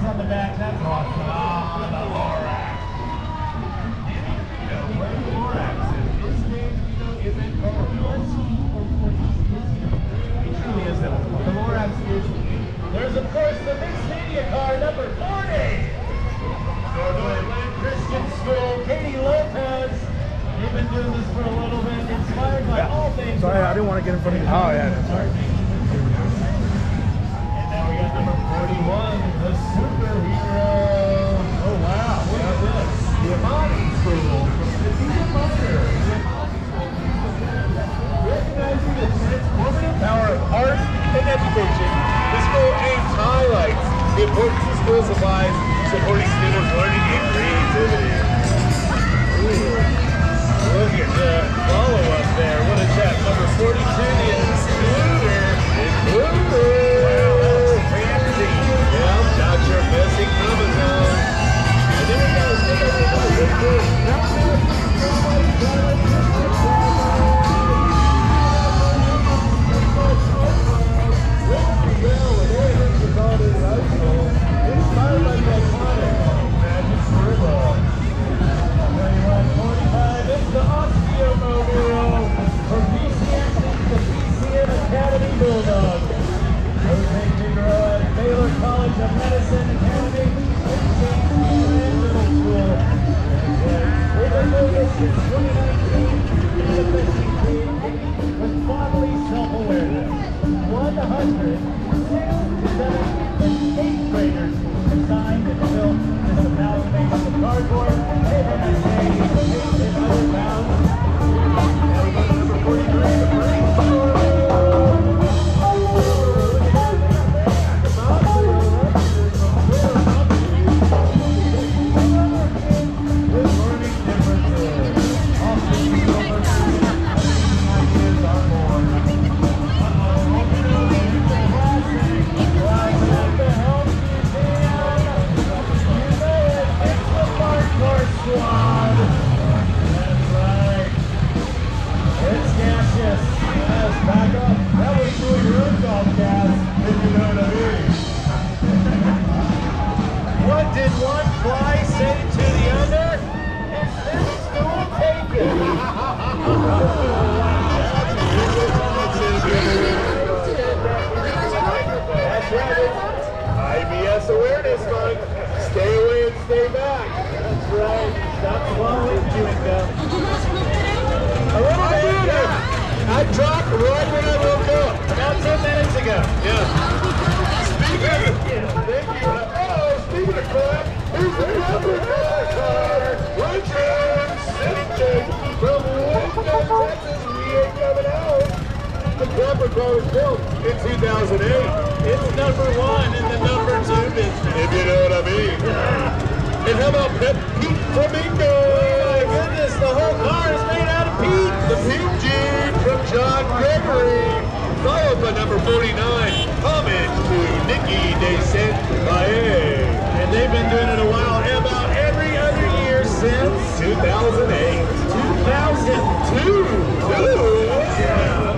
on the back. That's awesome. Ah, the Lorax. Lorax is named, is it colorless? It truly is. The Lorax is. There's, of course, the big Stadia car, number 40. Northern Christian School, Katie Lopez. They've been doing this for a little bit, inspired by all things. Sorry, I didn't want to get in front of you. Oh, yeah. Sorry. And now we got number 41, the superhero. Oh, wow. Look at this. The Amani School from the Dean Mother. Recognizing the transformative power of art and education, the school aims to highlight the importance of school supplies, supporting students' learning and creativity. Ooh. Look at the follow-up there. What a chat. Number 42, the Includer. Wow, fancy. Yeah, got your missing chromosome. And then we got to stick over the inspired by the iconic Magic Scribble. 45 is the Osteomobile from the PCM Academy Bulldogs. Jose Figueroa at Baylor College of Medicine Academy and St. Peter Middle School. They've been doing this since 2019, manifesting creativity with bodily self-awareness. 167 and 8th graders designed and built this amalgamation of cardboard, paper mache, and other bounds. Now we go to number 43, the Brainstorm. What did one fly say to the other? Is this stool taken? That's right. IBS Awareness Month. Stay away and stay back. That's right. Stop swallowing chewing gum. A little bit, yeah. I dropped right when I woke up. About 10 minutes ago. Yeah. Thank you. Oh, speaking of crap, here's the number card. Richard City from Lincoln, Texas. We ain't coming out. The camper car was built in 2008. It's number 1 in the number 2 business. If you know what I mean. And how about Pete Flamingo? Oh my goodness, the whole car is made out of Pete. The Pete Jeep from John Gregory. Followed by number 49, homage to Nikki De Saint-Valle. And they've been doing it a while, about every other year since 2008. 2002. Yeah.